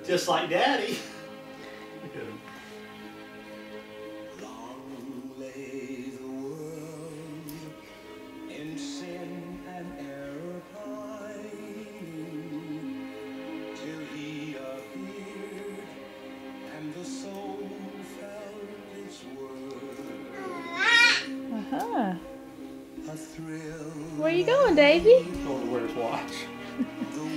Just like Daddy. Long lay the world in sin and error pining, till he appeared and the soul felt its worth. Uh-huh. A thrill. Where you going, Davy? Going to wear his watch. The